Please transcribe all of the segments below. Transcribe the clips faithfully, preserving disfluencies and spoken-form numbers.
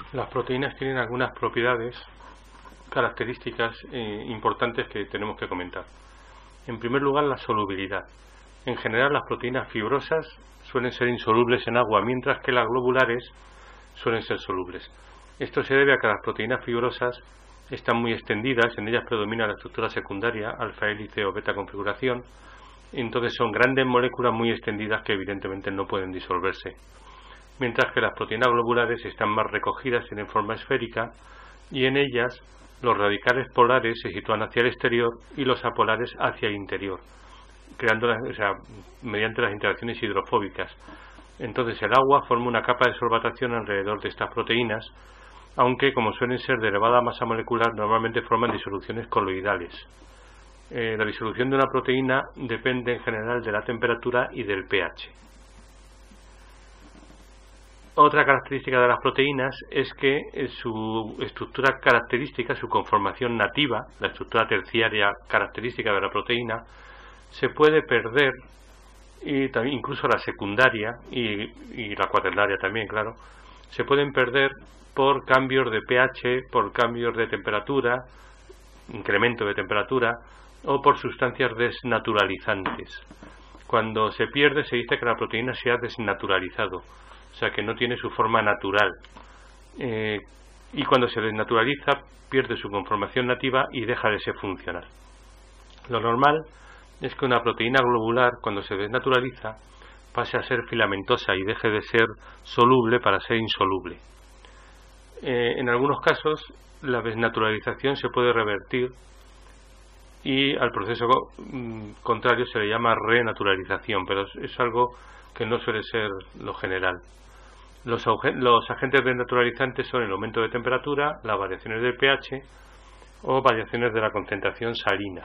Las proteínas tienen algunas propiedades, características eh, importantes que tenemos que comentar. En primer lugar, la solubilidad. En general, las proteínas fibrosas suelen ser insolubles en agua, mientras que las globulares suelen ser solubles. Esto se debe a que las proteínas fibrosas están muy extendidas, en ellas predomina la estructura secundaria, alfa-hélice o beta-configuración, entonces son grandes moléculas muy extendidas que evidentemente no pueden disolverse. Mientras que las proteínas globulares están más recogidas, tienen forma esférica, y en ellas los radicales polares se sitúan hacia el exterior y los apolares hacia el interior, creando, o sea, mediante las interacciones hidrofóbicas. Entonces el agua forma una capa de solvatación alrededor de estas proteínas, aunque como suelen ser de elevada masa molecular, normalmente forman disoluciones coloidales. Eh, la disolución de una proteína depende en general de la temperatura y del pH. Otra característica de las proteínas es que su estructura característica, su conformación nativa, la estructura terciaria característica de la proteína, se puede perder, y también incluso la secundaria y, y la cuaternaria también, claro, se pueden perder por cambios de pH, por cambios de temperatura, incremento de temperatura, o por sustancias desnaturalizantes. Cuando se pierde se dice que la proteína se ha desnaturalizado, o sea que no tiene su forma natural, eh, y cuando se desnaturaliza pierde su conformación nativa y deja de ser funcional. Lo normal es que una proteína globular, cuando se desnaturaliza, pase a ser filamentosa y deje de ser soluble para ser insoluble. Eh, en algunos casos la desnaturalización se puede revertir y al proceso mm, contrario se le llama renaturalización, pero es, es algo que no suele ser lo general. Los, los agentes desnaturalizantes son el aumento de temperatura, las variaciones del pH o variaciones de la concentración salina.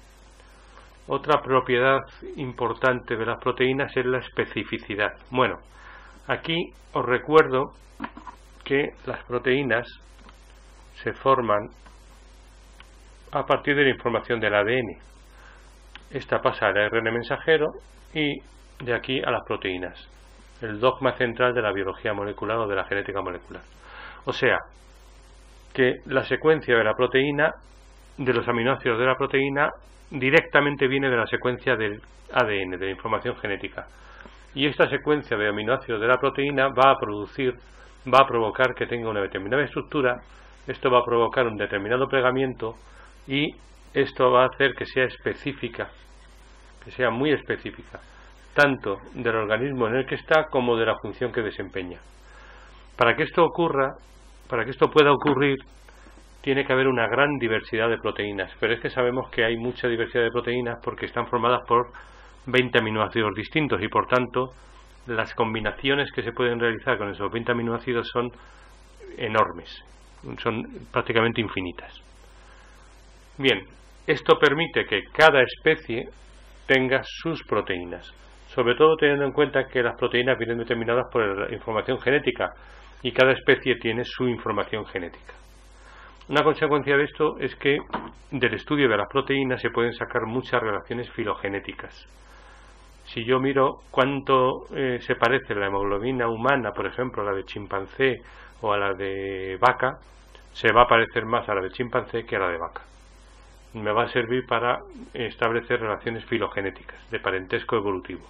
Otra propiedad importante de las proteínas es la especificidad. Bueno, aquí os recuerdo que las proteínas se forman a partir de la información del A D N. Esta pasa al A R N mensajero y de aquí a las proteínas, el dogma central de la biología molecular o de la genética molecular. O sea, que la secuencia de la proteína, de los aminoácidos de la proteína, directamente viene de la secuencia del A D N, de la información genética. Y esta secuencia de aminoácidos de la proteína va a producir, va a provocar que tenga una determinada estructura, esto va a provocar un determinado plegamiento y esto va a hacer que sea específica, que sea muy específica, tanto del organismo en el que está como de la función que desempeña. Para que esto ocurra, para que esto pueda ocurrir, tiene que haber una gran diversidad de proteínas, pero es que sabemos que hay mucha diversidad de proteínas porque están formadas por veinte aminoácidos distintos y por tanto las combinaciones que se pueden realizar con esos veinte aminoácidos son enormes, son prácticamente infinitas. Bien, esto permite que cada especie tenga sus proteínas, sobre todo teniendo en cuenta que las proteínas vienen determinadas por la información genética y cada especie tiene su información genética. Una consecuencia de esto es que del estudio de las proteínas se pueden sacar muchas relaciones filogenéticas. Si yo miro cuánto eh, se parece la hemoglobina humana, por ejemplo, a la de chimpancé o a la de vaca, se va a parecer más a la de chimpancé que a la de vaca. Me va a servir para establecer relaciones filogenéticas de parentesco evolutivo.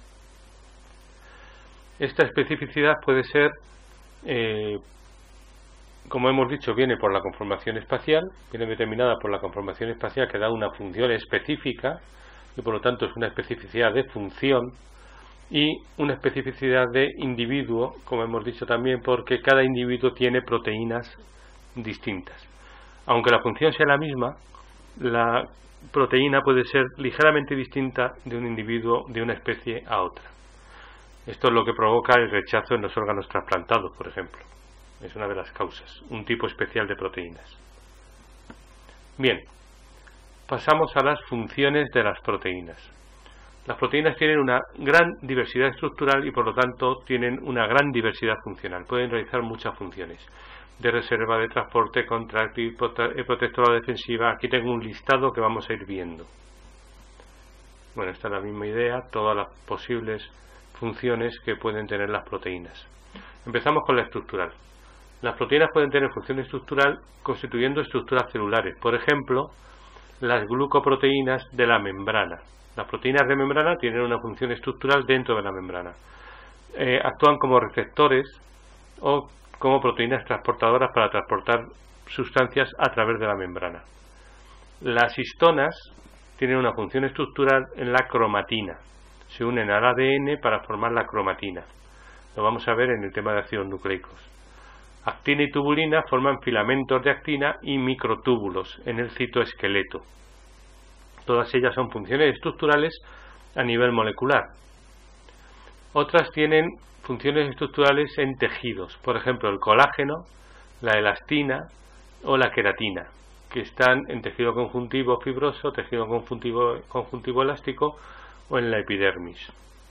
Esta especificidad puede ser, eh, como hemos dicho, viene por la conformación espacial, viene determinada por la conformación espacial que da una función específica y por lo tanto es una especificidad de función y una especificidad de individuo, como hemos dicho también, porque cada individuo tiene proteínas distintas. Aunque la función sea la misma, la proteína puede ser ligeramente distinta de un individuo, de una especie a otra. Esto es lo que provoca el rechazo en los órganos trasplantados, por ejemplo. Es una de las causas, un tipo especial de proteínas. Bien, pasamos a las funciones de las proteínas. Las proteínas tienen una gran diversidad estructural y por lo tanto tienen una gran diversidad funcional. Pueden realizar muchas funciones. De reserva, de transporte, contráctil, protectora defensiva. Aquí tengo un listado que vamos a ir viendo. Bueno, esta es la misma idea, todas las posibles funciones que pueden tener las proteínas. Empezamos con la estructural. Las proteínas pueden tener función estructural constituyendo estructuras celulares. Por ejemplo, las glucoproteínas de la membrana. Las proteínas de membrana tienen una función estructural dentro de la membrana. Eh, actúan como receptores o como proteínas transportadoras para transportar sustancias a través de la membrana. Las histonas tienen una función estructural en la cromatina. Se unen al A D N para formar la cromatina. Lo vamos a ver en el tema de ácidos nucleicos. Actina y tubulina forman filamentos de actina y microtúbulos en el citoesqueleto. Todas ellas son funciones estructurales a nivel molecular. Otras tienen funciones estructurales en tejidos, por ejemplo el colágeno, la elastina o la queratina, que están en tejido conjuntivo fibroso, tejido conjuntivo, conjuntivo elástico o en la epidermis.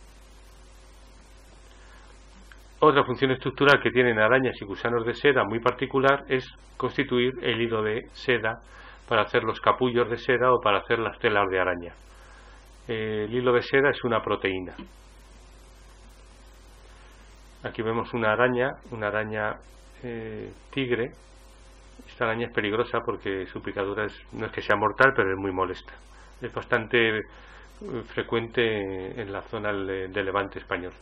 Otra función estructural que tienen arañas y gusanos de seda muy particular es constituir el hilo de seda para hacer los capullos de seda o para hacer las telas de araña. El hilo de seda es una proteína. Aquí vemos una araña, una araña eh, tigre. Esta araña es peligrosa porque su picadura es, no es que sea mortal, pero es muy molesta. Es bastante eh, frecuente en la zona de, de Levante español.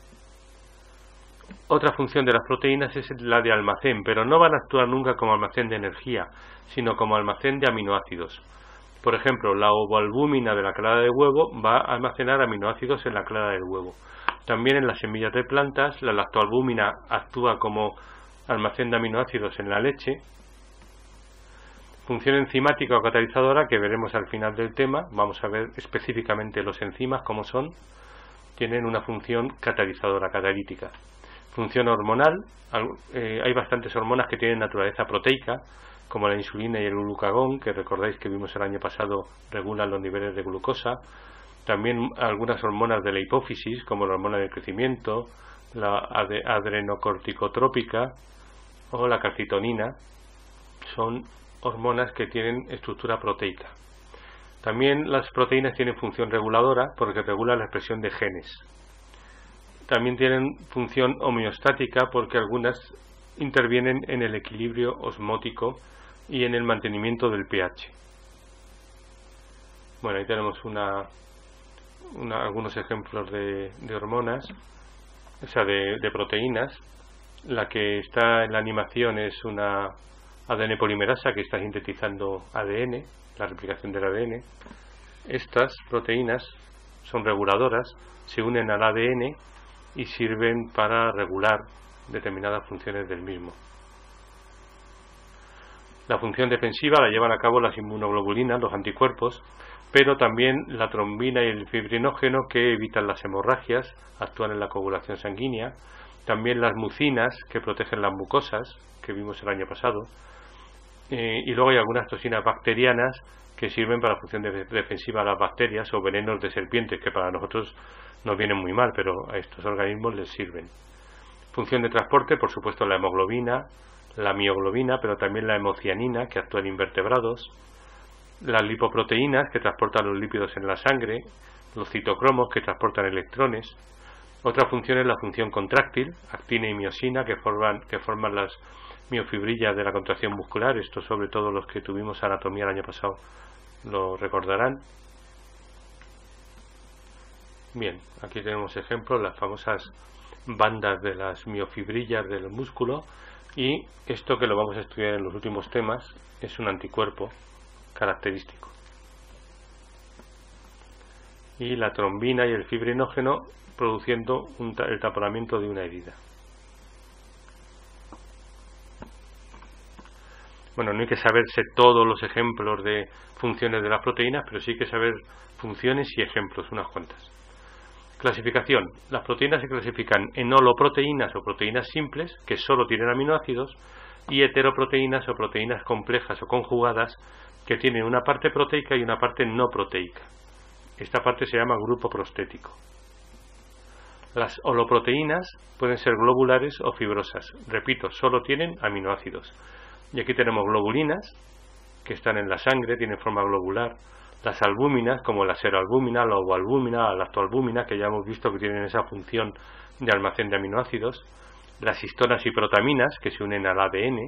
Otra función de las proteínas es la de almacén, pero no van a actuar nunca como almacén de energía, sino como almacén de aminoácidos. Por ejemplo, la ovoalbúmina de la clara de huevo va a almacenar aminoácidos en la clara del huevo. También en las semillas de plantas, la lactoalbúmina actúa como almacén de aminoácidos en la leche. Función enzimática o catalizadora, que veremos al final del tema. Vamos a ver específicamente los enzimas, cómo son. Tienen una función catalizadora, catalítica. Función hormonal, eh, hay bastantes hormonas que tienen naturaleza proteica, como la insulina y el glucagón, que recordáis que vimos el año pasado, regulan los niveles de glucosa. También algunas hormonas de la hipófisis, como la hormona del crecimiento, la adrenocorticotrópica o la calcitonina, son hormonas que tienen estructura proteica. También las proteínas tienen función reguladora porque regulan la expresión de genes. También tienen función homeostática porque algunas intervienen en el equilibrio osmótico y en el mantenimiento del pH. Bueno, ahí tenemos una, una, algunos ejemplos de, de hormonas, o sea, de, de proteínas. La que está en la animación es una A D N polimerasa que está sintetizando A D N, la replicación del A D N. Estas proteínas son reguladoras, se unen al A D N y sirven para regular determinadas funciones del mismo. La función defensiva la llevan a cabo las inmunoglobulinas, los anticuerpos, pero también la trombina y el fibrinógeno, que evitan las hemorragias, actúan en la coagulación sanguínea. También las mucinas, que protegen las mucosas, que vimos el año pasado. Eh, y luego hay algunas toxinas bacterianas que sirven para la función de defensiva a las bacterias, o venenos de serpientes, que para nosotros nos vienen muy mal, pero a estos organismos les sirven. Función de transporte, por supuesto, la hemoglobina, la mioglobina, pero también la hemocianina, que actúa en invertebrados, las lipoproteínas, que transportan los lípidos en la sangre, los citocromos, que transportan electrones. Otra función es la función contráctil, actina y miosina, que forman, que forman las miofibrillas de la contracción muscular. Esto sobre todo los que tuvimos anatomía el año pasado lo recordarán. Bien, aquí tenemos ejemplos, las famosas bandas de las miofibrillas del músculo, y esto, que lo vamos a estudiar en los últimos temas, es un anticuerpo característico. Y la trombina y el fibrinógeno produciendo un, el taponamiento de una herida. Bueno, no hay que saberse todos los ejemplos de funciones de las proteínas, pero sí hay que saber funciones y ejemplos, unas cuantas. Clasificación. Las proteínas se clasifican en holoproteínas o proteínas simples, que solo tienen aminoácidos, y heteroproteínas o proteínas complejas o conjugadas, que tienen una parte proteica y una parte no proteica. Esta parte se llama grupo prostético. Las holoproteínas pueden ser globulares o fibrosas. Repito, solo tienen aminoácidos. Y aquí tenemos globulinas, que están en la sangre, tienen forma globular. Las albúminas, como la seroalbúmina, la ovoalbúmina, la lactoalbúmina, que ya hemos visto que tienen esa función de almacén de aminoácidos. las histonas y protaminas que se unen al A D N.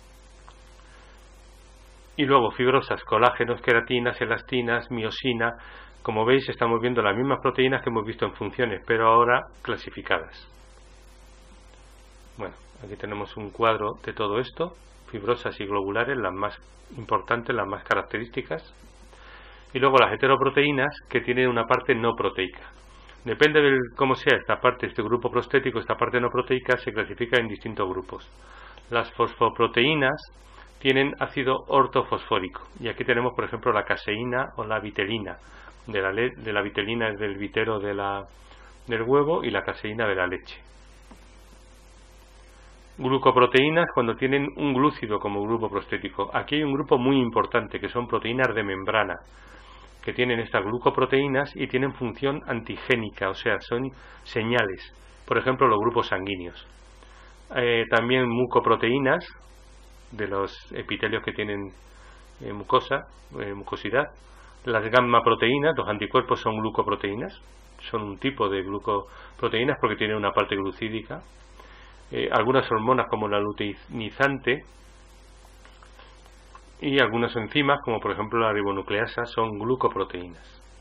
Y luego fibrosas, colágenos, queratinas, elastinas, miosina. Como veis, estamos viendo las mismas proteínas que hemos visto en funciones, pero ahora clasificadas. Bueno, aquí tenemos un cuadro de todo esto, fibrosas y globulares, las más importantes, las más características. Y luego las heteroproteínas, que tienen una parte no proteica. Depende de cómo sea esta parte, este grupo prostético, esta parte no proteica, se clasifica en distintos grupos. Las fosfoproteínas tienen ácido ortofosfórico. Y aquí tenemos, por ejemplo, la caseína o la vitelina. De la, le de la vitelina es del vitero de la, del huevo y la caseína de la leche. Glucoproteínas cuando tienen un glúcido como grupo prostético. Aquí hay un grupo muy importante que son proteínas de membrana, que tienen estas glucoproteínas y tienen función antigénica, o sea, son señales. Por ejemplo, los grupos sanguíneos. Eh, también mucoproteínas, de los epitelios que tienen eh, mucosa, eh, mucosidad. Las gamma proteínas, los anticuerpos son glucoproteínas, son un tipo de glucoproteínas porque tienen una parte glucídica. Eh, algunas hormonas como la luteinizante y algunas enzimas como por ejemplo la ribonucleasa son glucoproteínas.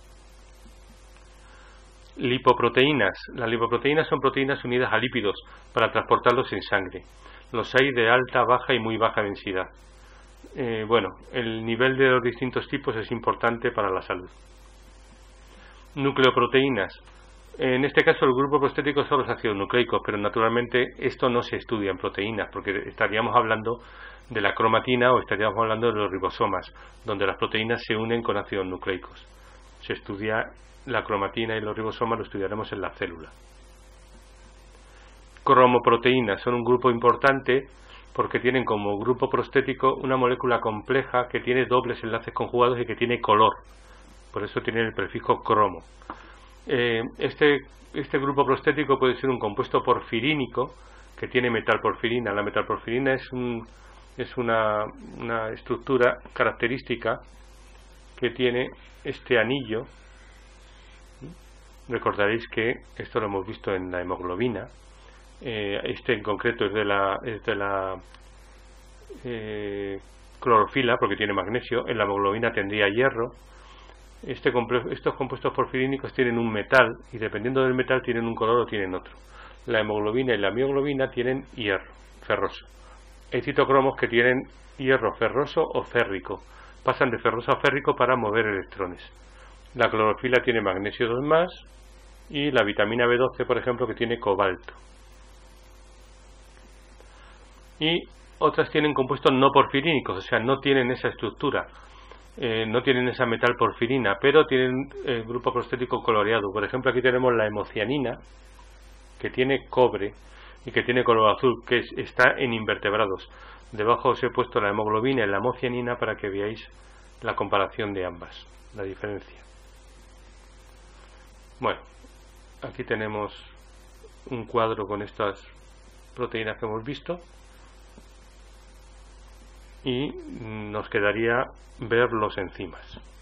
Lipoproteínas. Las lipoproteínas son proteínas unidas a lípidos para transportarlos en sangre. Los hay de alta, baja y muy baja densidad. Eh, bueno, el nivel de los distintos tipos es importante para la salud. Nucleoproteínas. En este caso el grupo prostético son los ácidos nucleicos, pero naturalmente esto no se estudia en proteínas, porque estaríamos hablando de la cromatina o estaríamos hablando de los ribosomas, donde las proteínas se unen con ácidos nucleicos. Se estudia la cromatina y los ribosomas, lo estudiaremos en la célula. Cromoproteínas son un grupo importante porque tienen como grupo prostético una molécula compleja que tiene dobles enlaces conjugados y que tiene color. Por eso tiene el prefijo cromo. Eh, este, este grupo prostético puede ser un compuesto porfirínico que tiene metalporfirina. La metalporfirina es, un, es una, una estructura característica que tiene este anillo. Recordaréis que esto lo hemos visto en la hemoglobina. Eh, este en concreto es de la, es de la eh, clorofila porque tiene magnesio. En la hemoglobina tendría hierro. Este estos compuestos porfirínicos tienen un metal y dependiendo del metal tienen un color o tienen otro. La hemoglobina y la mioglobina tienen hierro ferroso. Hay citocromos que tienen hierro ferroso o férrico. Pasan de ferroso a férrico para mover electrones. La clorofila tiene magnesio dos más y la vitamina B doce, por ejemplo, que tiene cobalto. Y otras tienen compuestos no porfirínicos, o sea, no tienen esa estructura. Eh, no tienen esa metalporfirina, pero tienen el grupo prostético coloreado. Por ejemplo, aquí tenemos la hemocianina, que tiene cobre y que tiene color azul, que es, está en invertebrados. Debajo os he puesto la hemoglobina y la hemocianina para que veáis la comparación de ambas, la diferencia. Bueno, aquí tenemos un cuadro con estas proteínas que hemos visto. Y nos quedaría ver los enzimas.